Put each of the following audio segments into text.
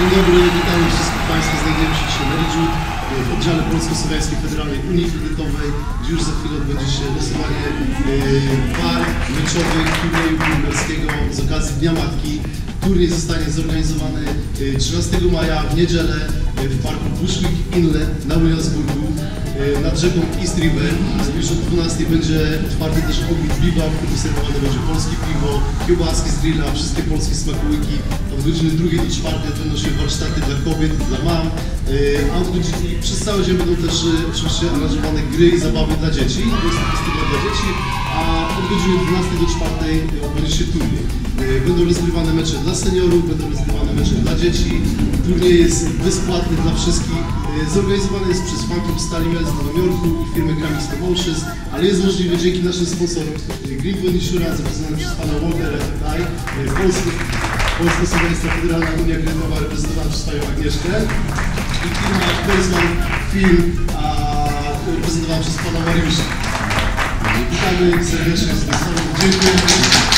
Dzień dobry, witamy wszystkich Państwa. Znajdujemy się dzisiaj na Ridżu w oddziale Polsko-Słowiańskiej Federalnej Unii Kredytowej, gdzie już za chwilę odbędzie się losowanie par meczowych turnieju piłkarskiego z okazji Dnia Matki. Turniej zostanie zorganizowany 13 maja w niedzielę w parku Bushwick Inlet na Williamsburgu nad rzeką East River. Już od 12 będzie otwarty też ogród Biba, w którym serwowane będzie polskie piwo, kiełbaski z grilla, wszystkie polskie smakołyki. Od godziny 2 do 4 odbędą się warsztaty dla kobiet, dla mam, a od godziny, przez cały dzień będą też oczywiście aranżowane gry i zabawy dla dzieci. To jest festiwal dla dzieci, a od godziny 12 do 4 odbędzie się turniej. Będą rozgrywane mecze dla seniorów, będą rozgrywane mecze dla dzieci. Turniej jest bezpłatny dla wszystkich. Zorganizowany jest przez fanklub Stali Mills z Nowym Jorku i firmy Gramix Promotions, ale jest możliwy dzięki naszym sponsorom Greenwood Insurance, reprezentowany przez pana Waltera tutaj, Polsko-Słowiańska Federalna Unia Kredytowa reprezentowana przez panią Agnieszkę i firma Persman Film reprezentowana przez pana Mariusza. Witamy serdecznie z Państwem. Dziękujemy.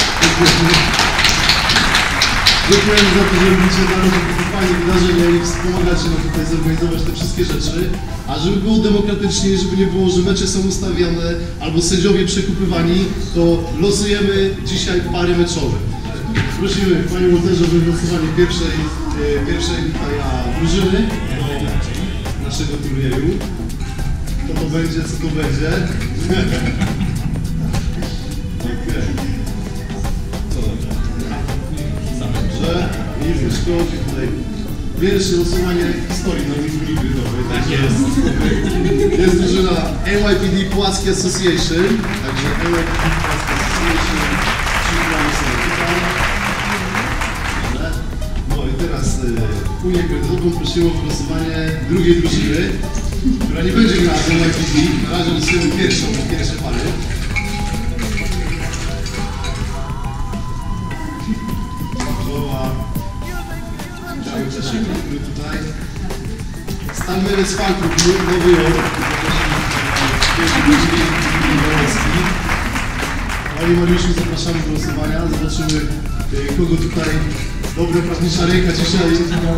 Dziękujemy za to, że robicie dla nas takie fajne wydarzenia i wspomagacie nam tutaj zorganizować te wszystkie rzeczy. A żeby było demokratycznie, żeby nie było, że mecze są ustawiane albo sędziowie przekupywani, to losujemy dzisiaj pary meczowe. Prosimy panie Walterze o wylosowanie pierwszej tutaj drużyny do naszego turnieju. Co to będzie, co to będzie? I wyszkodzi tutaj pierwsze losowanie historii na Unii Kredytowej. Tak jest. Jest drużyna NYPD Płacki Association. Także NYPD Płacki Association. Przyjmujemy sobie tutaj. No i teraz Unię Kredytową prosimy o wylosowanie drugiej drużyny, która nie będzie grała z NYPD. Na razie losujemy pierwsze pary. Tutaj Stal Mills Fanklub Nowy Jork. Panie Mariuszu, zapraszamy do głosowania. Zobaczymy, kogo tutaj dobra prawnicza ręka dzisiaj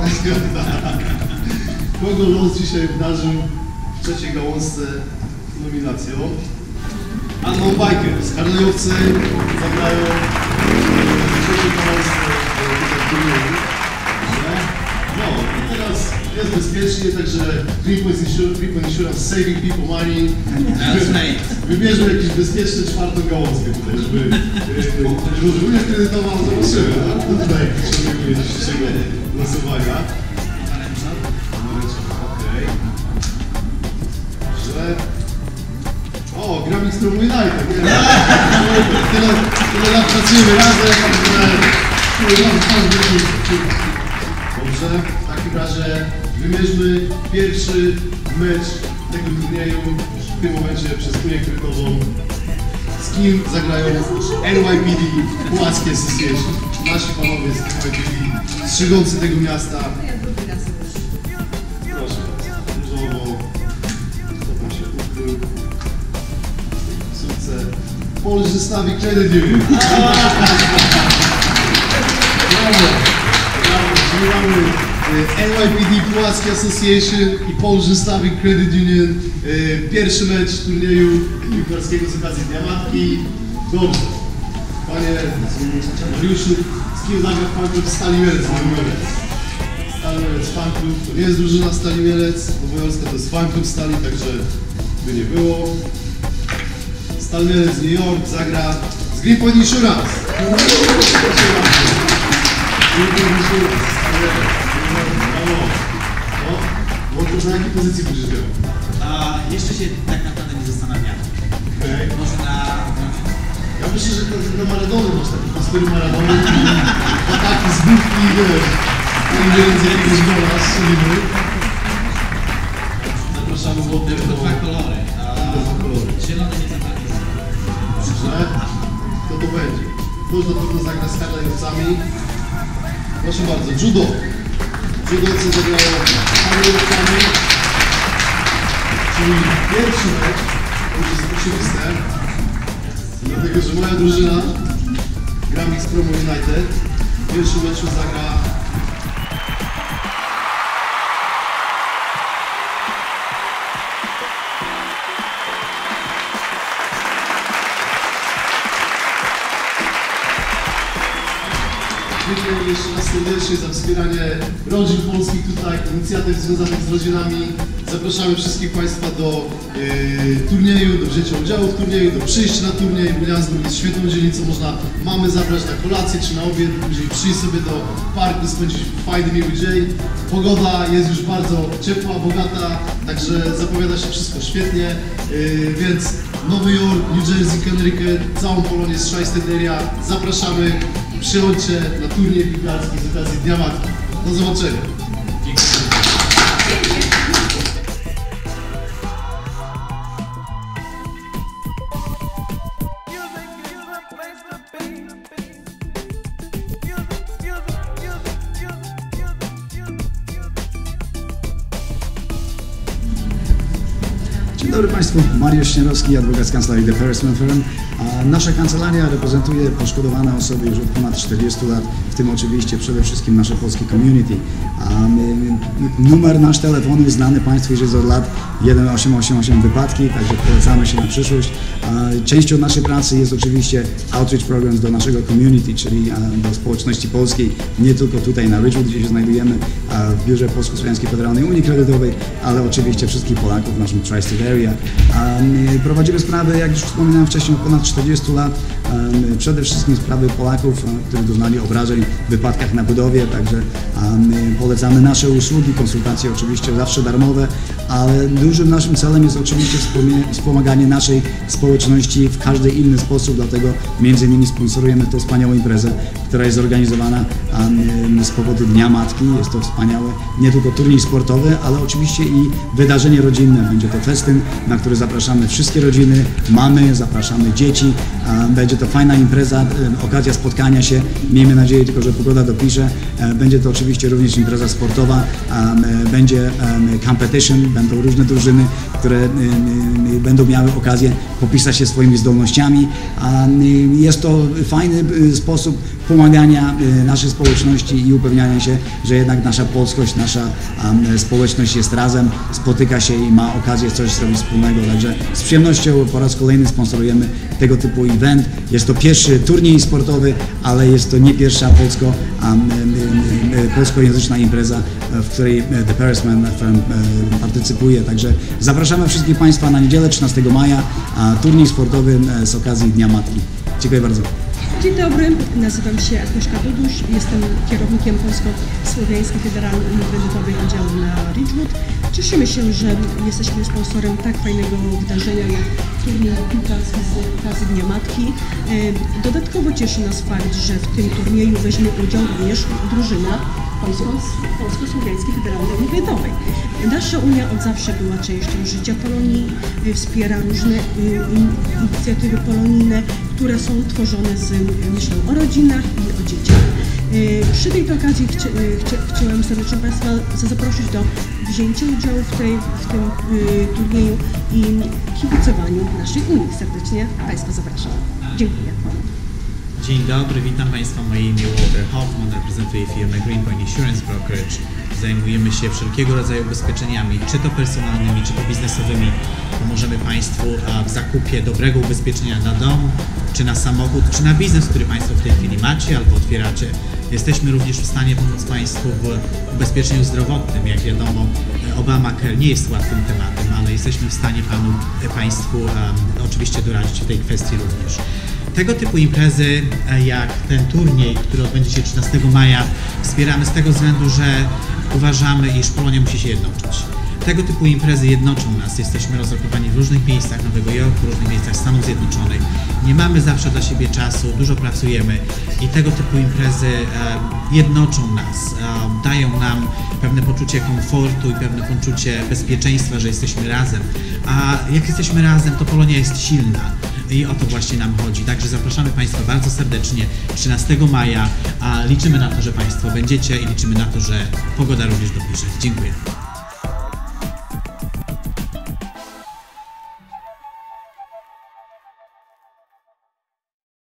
kogo los dzisiaj obdarzył w trzeciej gałązce nominacją. Unknown Bikers, Karlejowcy zagrają w trzeciej gałązce turnieju. No i teraz jest bezpiecznie, także Greenwood Insurance Saving People Money. Wybierzmy jakieś bezpieczne czwartą gałązkę tutaj, żeby Unia Kredytowa zobaczymy, tak? Tutaj potrzebujemy dzisiejszego losowania. Okej. Dobrze. O, Gramix Promo United. Tyle lat pracujemy razem, Dobrze, w takim razie wymierzmy pierwszy mecz tego turnieju w tym momencie przez Unię Kredytową. Z kim zagrają NYPD Płackie Association. Nasi panowie z NYPD, strzygący tego miasta. Proszę, różowo, kto tam się ukrył. Sukces. Polish Slavic Credit Union. Mamy NYPD Płackie Association i Polish Slavic Credit Union. Pierwszy mecz turnieju piłkarskiego z okazji Dnia Matki. Dobrze. Panie Mariuszu, z kim zagra fanklub Stali Mielec? Stali Mielec fanklub. To nie jest drużyna Stali Mielec Nowojorska, to jest fanklub Stali, także by nie było. Stal Mielec New York zagra z Greenwood Insurance. Na jakiej pozycji będziesz grał? Jeszcze się tak naprawdę nie zastanawiam. Okay. Może na... Ja myślę, że na Maradony masz taki postury Maradony i ataki z butki i wiesz, z jakiegoś gola strzelimy. Zapraszamy w To dwa kolory. Zielony nie za bardzo. Dobrze. Kto to będzie? Ktoś na pewno zagra z karlejowcami. Proszę bardzo, judo. Judowcy zagrają karlejowcami. Czyli pierwszy mecz, to już jest oczywiste, dlatego że moja drużyna Gramix Promo United w pierwszym meczu zagra Dziękuję jeszcze raz serdecznie za wspieranie rodzin polskich tutaj, inicjatyw związanych z rodzinami. Zapraszamy wszystkich Państwa do turnieju, do wzięcia udziału w turnieju, do przyjścia na turniej. Williamsburg jest świetną dzielnicą, można mamy zabrać na kolację czy na obiad, później przyjść sobie do parku, spędzić fajny, miły dzień. Pogoda jest już bardzo ciepła, bogata, także zapowiada się wszystko świetnie, więc Nowy Jork, New Jersey, Connecticut, całą Polonię z Tri-State Area zapraszamy. Przychodźcie na turniej piłkarski z okazji Dnia Matki. Do zobaczenia. Dzień dobry Państwu, Mariusz Śniadowski, adwokat z kancelarii The Parisman Firm. Nasza kancelaria reprezentuje poszkodowane osoby już od ponad 40 lat, w tym oczywiście przede wszystkim nasze polskie community. Numer nasz telefonu jest znany Państwu już jest od lat 1888 wypadki, także polecamy się na przyszłość. Częścią naszej pracy jest oczywiście outreach programs do naszego community, czyli do społeczności polskiej, nie tylko tutaj na Ridgewood, gdzie się znajdujemy, w biurze Polsko-Słowiańskiej Federalnej Unii Kredytowej, ale oczywiście wszystkich Polaków w naszym Tri-State Area. Prowadzimy sprawy, jak już wspominałem wcześniej, od ponad 40 lat. Przede wszystkim sprawy Polaków, którzy doznali obrażeń w wypadkach na budowie, także polecamy nasze usługi, konsultacje oczywiście zawsze darmowe, ale dużym naszym celem jest oczywiście wspomaganie naszej społeczności w każdy inny sposób, dlatego między innymi sponsorujemy tę wspaniałą imprezę, która jest zorganizowana z powodu Dnia Matki. Jest to wspaniałe, nie tylko turniej sportowy, ale oczywiście i wydarzenie rodzinne. Będzie to festyn, na który zapraszamy wszystkie rodziny, mamy, zapraszamy dzieci. Będzie to fajna impreza, okazja spotkania się. Miejmy nadzieję tylko, że pogoda dopisze. Będzie to oczywiście również impreza sportowa, będzie competition, będą różne drużyny, które będą miały okazję popisać się swoimi zdolnościami. Jest to fajny sposób pomagania naszej społeczności i upewniania się, że jednak nasza polskość, nasza społeczność jest razem, spotyka się i ma okazję coś zrobić wspólnego. Także z przyjemnością po raz kolejny sponsorujemy tego typu event. Jest to pierwszy turniej sportowy, ale jest to nie pierwsza polskojęzyczna impreza, w której The Parisman Firm partycypuje. Także zapraszamy wszystkich Państwa na niedzielę 13 maja, turniej sportowy z okazji Dnia Matki. Dziękuję bardzo. Dzień dobry, nazywam się Agnieszka Dudusz, jestem kierownikiem Polsko-Słowiańskiej Federalnej Unii Kredytowej oddziału na Ridgewood. Cieszymy się, że jesteśmy sponsorem tak fajnego wydarzenia jak turniej piłkarski z okazji Dnia Matki. Dodatkowo cieszy nas fakt, że w tym turnieju weźmie udział również drużyna Polsko-Słowiańskiej Federalnej Unii Kredytowej. Nasza Unia od zawsze była częścią życia Polonii, wspiera różne inicjatywy polonijne, które są tworzone z myślą o rodzinach i o dzieciach. Przy tej okazji chciałem serdecznie Państwa zaprosić do wzięcia udziału w tym turnieju i kibicowaniu naszej Unii. Serdecznie Państwa zapraszam. Dziękuję. Dzień dobry, witam Państwa. Moje imię Walter Hoffman, reprezentuję firmę Greenpoint Insurance Brokerage. Zajmujemy się wszelkiego rodzaju ubezpieczeniami, czy to personalnymi, czy to biznesowymi. Pomożemy Państwu w zakupie dobrego ubezpieczenia na dom, czy na samochód, czy na biznes, który Państwo w tej chwili macie albo otwieracie. Jesteśmy również w stanie pomóc Państwu w ubezpieczeniu zdrowotnym. Jak wiadomo, Obamacare nie jest łatwym tematem, ale jesteśmy w stanie Państwu oczywiście doradzić w tej kwestii również. Tego typu imprezy jak ten turniej, który odbędzie się 13 maja, wspieramy z tego względu, że uważamy, iż Polonia musi się jednoczyć. Tego typu imprezy jednoczą nas. Jesteśmy rozrokowani w różnych miejscach Nowego Jorku, w różnych miejscach Stanów Zjednoczonych. Nie mamy zawsze dla siebie czasu, dużo pracujemy i tego typu imprezy jednoczą nas, dają nam pewne poczucie komfortu i pewne poczucie bezpieczeństwa, że jesteśmy razem. A jak jesteśmy razem, to Polonia jest silna. I o to właśnie nam chodzi. Także zapraszamy Państwa bardzo serdecznie 13 maja, a liczymy na to, że Państwo będziecie i liczymy na to, że pogoda również dopisze. Dziękuję.